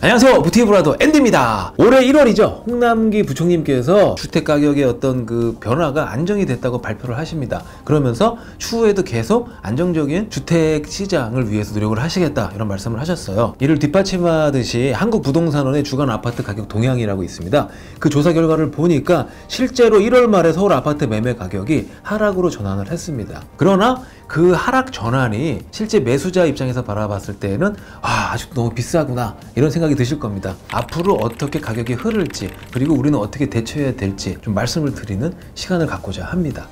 안녕하세요, 부티브라더 앤디입니다. 올해 1월이죠. 홍남기 부총님께서 주택가격의 어떤 그 변화가 안정이 됐다고 발표를 하십니다. 그러면서 추후에도 계속 안정적인 주택시장을 위해서 노력을 하시겠다, 이런 말씀을 하셨어요. 이를 뒷받침하듯이 한국부동산원의 주간 아파트 가격 동향이라고 있습니다. 그 조사 결과를 보니까 실제로 1월 말에 서울 아파트 매매 가격이 하락으로 전환을 했습니다. 그러나 그 하락 전환이 실제 매수자 입장에서 바라봤을 때는 아직도 너무 비싸구나, 이런 생각이 드실 겁니다. 앞으로 어떻게 가격이 흐를지, 그리고 우리는 어떻게 대처해야 될지 좀 말씀을 드리는 시간을 갖고자 합니다.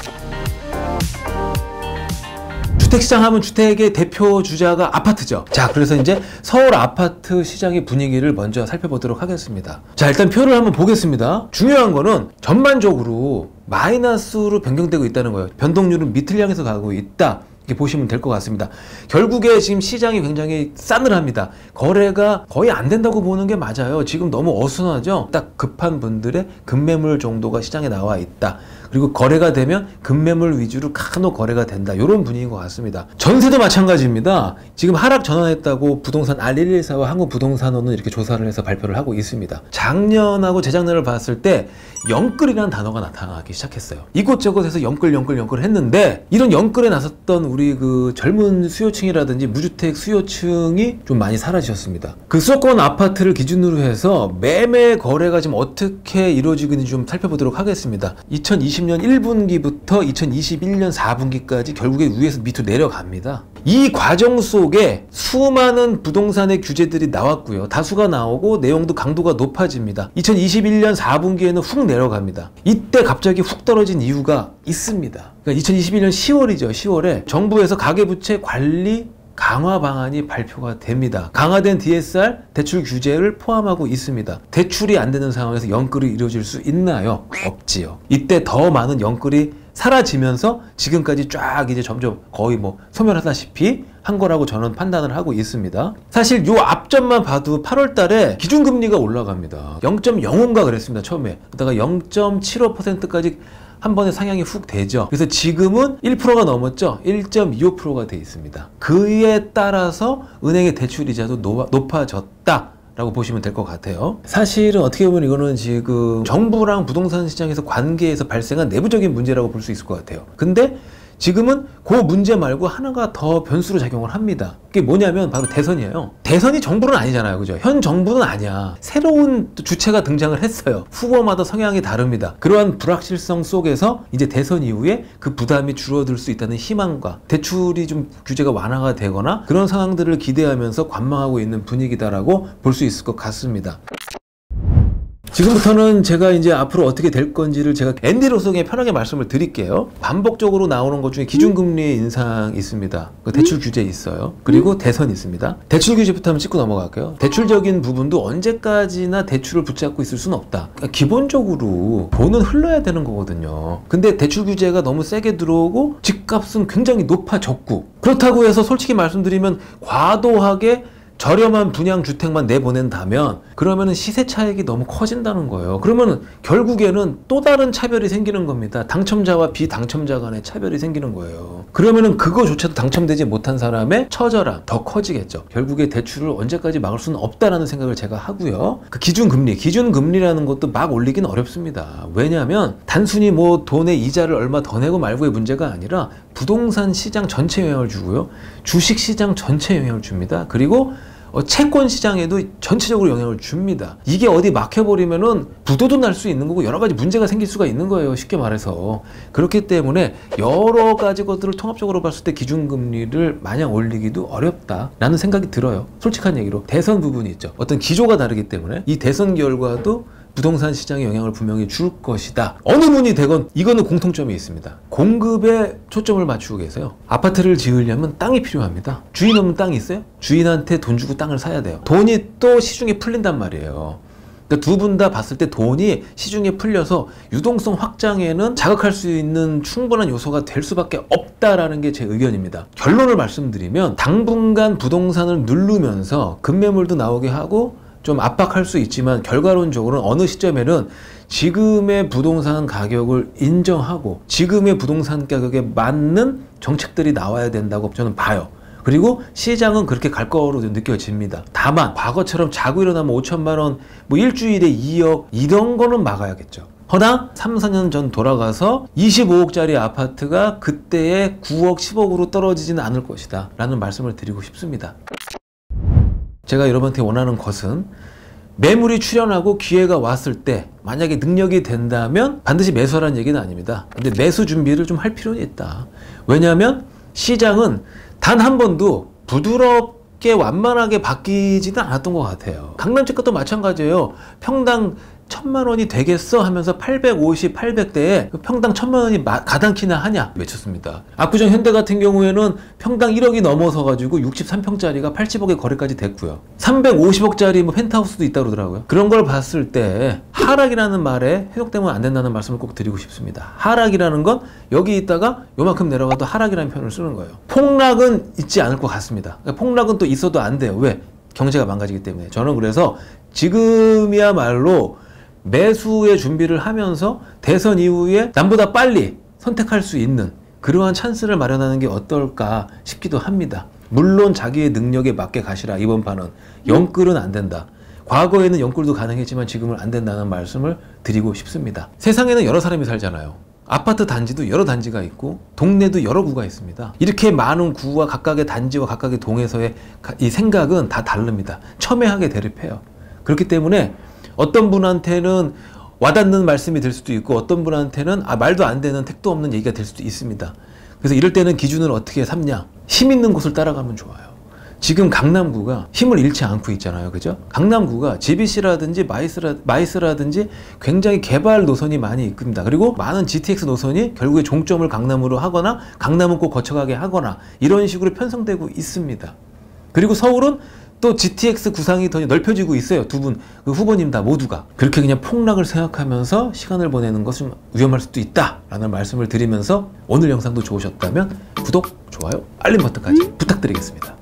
주택시장 하면 주택의 대표 주자가 아파트죠. 자, 그래서 이제 서울 아파트 시장의 분위기를 먼저 살펴보도록 하겠습니다. 자, 일단 표를 한번 보겠습니다. 중요한 거는 전반적으로 마이너스로 변경되고 있다는 거예요. 변동률은 밑을 향해서 가고 있다, 이렇게 보시면 될 것 같습니다. 결국에 지금 시장이 굉장히 싸늘합니다. 거래가 거의 안 된다고 보는 게 맞아요. 지금 너무 어수선하죠. 딱 급한 분들의 급매물 정도가 시장에 나와 있다. 그리고 거래가 되면 급매물 위주로 간혹 거래가 된다, 이런 분위기인 것 같습니다. 전세도 마찬가지입니다. 지금 하락 전환했다고 부동산 R114와 한국부동산원은 이렇게 조사를 해서 발표를 하고 있습니다. 작년하고 재작년을 봤을 때 영끌이라는 단어가 나타나기 시작했어요. 이곳저곳에서 영끌 했는데, 이런 영끌에 나섰던 우리 그 젊은 수요층이라든지 무주택 수요층이 좀 많이 사라지셨습니다. 그 수도권 아파트를 기준으로 해서 매매 거래가 지금 어떻게 이루어지고 있는지 좀 살펴보도록 하겠습니다. 2020년 1분기부터 2021년 4분기까지 결국에 위에서 밑으로 내려갑니다. 이 과정 속에 수많은 부동산의 규제들이 나왔고요. 다수가 나오고 내용도 강도가 높아집니다. 2021년 4분기에는 훅 내려갑니다. 이때 갑자기 훅 떨어진 이유가 있습니다. 그러니까 2021년 10월이죠. 10월에 정부에서 가계부채 관리 강화 방안이 발표가 됩니다. 강화된 DSR 대출 규제를 포함하고 있습니다. 대출이 안 되는 상황에서 영끌이 이루어질 수 있나요? 없지요. 이때 더 많은 영끌이 사라지면서 지금까지 쫙 이제 점점 거의 뭐 소멸하다시피 한 거라고 저는 판단을 하고 있습니다. 사실 요 앞전만 봐도 8월 달에 기준금리가 올라갑니다. 0.05인가 그랬습니다. 처음에. 그러다가 0.75%까지 한 번에 상향이 훅 되죠. 그래서 지금은 1%가 넘었죠. 1.25%가 돼 있습니다. 그에 따라서 은행의 대출이자도 높아졌다 라고 보시면 될 것 같아요. 사실은 어떻게 보면 이거는 지금 정부랑 부동산 시장에서 관계에서 발생한 내부적인 문제라고 볼 수 있을 것 같아요. 근데 지금은 그 문제 말고 하나가 더 변수로 작용을 합니다. 그게 뭐냐면 바로 대선이에요. 대선이 정부는 아니잖아요, 그죠? 현 정부는 아니야. 새로운 주체가 등장을 했어요. 후보마다 성향이 다릅니다. 그러한 불확실성 속에서 이제 대선 이후에 그 부담이 줄어들 수 있다는 희망과 대출이 좀 규제가 완화가 되거나 그런 상황들을 기대하면서 관망하고 있는 분위기다라고 볼 수 있을 것 같습니다. 지금부터는 제가 이제 앞으로 어떻게 될 건지를 제가 앤디로서 그냥 편하게 말씀을 드릴게요. 반복적으로 나오는 것 중에 기준금리 인상 있습니다. 대출 규제 있어요. 그리고 대선 있습니다. 대출 규제부터 한번 짚고 넘어갈게요. 대출적인 부분도 언제까지나 대출을 붙잡고 있을 수는 없다. 그러니까 기본적으로 돈은 흘러야 되는 거거든요. 근데 대출 규제가 너무 세게 들어오고 집값은 굉장히 높아졌고, 그렇다고 해서 솔직히 말씀드리면 과도하게 저렴한 분양주택만 내보낸다면 그러면은 시세 차익이 너무 커진다는 거예요. 그러면 결국에는 또 다른 차별이 생기는 겁니다. 당첨자와 비당첨자 간의 차별이 생기는 거예요. 그러면은 그거조차도 당첨되지 못한 사람의 처절함 더 커지겠죠. 결국에 대출을 언제까지 막을 수는 없다라는 생각을 제가 하고요. 그 기준금리라는 것도 막 올리긴 어렵습니다. 왜냐하면 단순히 뭐 돈의 이자를 얼마 더 내고 말고의 문제가 아니라 부동산 시장 전체 영향을 주고요. 주식 시장 전체 영향을 줍니다. 그리고 채권 시장에도 전체적으로 영향을 줍니다. 이게 어디 막혀버리면은 부도도 날 수 있는 거고 여러 가지 문제가 생길 수가 있는 거예요, 쉽게 말해서. 그렇기 때문에 여러 가지 것들을 통합적으로 봤을 때 기준금리를 마냥 올리기도 어렵다라는 생각이 들어요. 솔직한 얘기로. 대선 부분이 있죠. 어떤 기조가 다르기 때문에 이 대선 결과도 부동산 시장에 영향을 분명히 줄 것이다. 어느 분이 되건 이거는 공통점이 있습니다. 공급에 초점을 맞추고 계세요. 아파트를 지으려면 땅이 필요합니다. 주인 없는 땅이 있어요? 주인한테 돈 주고 땅을 사야 돼요. 돈이 또 시중에 풀린단 말이에요. 그러니까 두 분 다 봤을 때 돈이 시중에 풀려서 유동성 확장에는 자극할 수 있는 충분한 요소가 될 수밖에 없다라는 게 제 의견입니다. 결론을 말씀드리면 당분간 부동산을 누르면서 급매물도 나오게 하고 좀 압박할 수 있지만 결과론적으로는 어느 시점에는 지금의 부동산 가격을 인정하고 지금의 부동산 가격에 맞는 정책들이 나와야 된다고 저는 봐요. 그리고 시장은 그렇게 갈 거로 느껴집니다. 다만 과거처럼 자고 일어나면 5천만 원, 뭐 일주일에 2억 이런 거는 막아야겠죠. 허나 3, 4년 전 돌아가서 25억짜리 아파트가 그때의 9억, 10억으로 떨어지지는 않을 것이다 라는 말씀을 드리고 싶습니다. 제가 여러분한테 원하는 것은 매물이 출현하고 기회가 왔을 때 만약에 능력이 된다면 반드시 매수하라는 얘기는 아닙니다. 근데 매수 준비를 좀 할 필요는 있다. 왜냐하면 시장은 단 한 번도 부드럽게 완만하게 바뀌지는 않았던 것 같아요. 강남집값도 마찬가지예요. 평당 1,000만 원이 되겠어 하면서 850, 800대에 평당 1,000만 원이 가당키나 하냐 외쳤습니다. 압구정 현대 같은 경우에는 평당 1억이 넘어서 가지고 63평짜리가 80억에 거래까지 됐고요. 350억짜리 뭐 펜트하우스도 있다고 그러더라고요. 그런 걸 봤을 때 하락이라는 말에 해석되면 안 된다는 말씀을 꼭 드리고 싶습니다. 하락이라는 건 여기 있다가 요만큼 내려가도 하락이라는 표현을 쓰는 거예요. 폭락은 있지 않을 것 같습니다. 그러니까 폭락은 또 있어도 안 돼요. 왜? 경제가 망가지기 때문에. 저는 그래서 지금이야말로 매수의 준비를 하면서 대선 이후에 남보다 빨리 선택할 수 있는 그러한 찬스를 마련하는 게 어떨까 싶기도 합니다. 물론 자기의 능력에 맞게 가시라. 이번 판은 영끌은 안 된다. 과거에는 영끌도 가능했지만 지금은 안 된다는 말씀을 드리고 싶습니다. 세상에는 여러 사람이 살잖아요. 아파트 단지도 여러 단지가 있고 동네도 여러 구가 있습니다. 이렇게 많은 구와 각각의 단지와 각각의 동에서의 이 생각은 다 다릅니다. 첨예하게 대립해요. 그렇기 때문에 어떤 분한테는 와닿는 말씀이 될 수도 있고 어떤 분한테는 말도 안 되는 택도 없는 얘기가 될 수도 있습니다. 그래서 이럴 때는 기준을 어떻게 삼냐? 힘 있는 곳을 따라가면 좋아요. 지금 강남구가 힘을 잃지 않고 있잖아요. 그죠? 강남구가 GBC라든지 마이스라든지 굉장히 개발 노선이 많이 있습니다. 그리고 많은 GTX 노선이 결국에 종점을 강남으로 하거나 강남은 꼭 거쳐가게 하거나 이런 식으로 편성되고 있습니다. 그리고 서울은 또 GTX 구상이 더 넓혀지고 있어요. 두 분 후보님 다 모두가. 그렇게 그냥 폭락을 생각하면서 시간을 보내는 것은 위험할 수도 있다라는 말씀을 드리면서 오늘 영상도 좋으셨다면 구독, 좋아요, 알림 버튼까지 부탁드리겠습니다.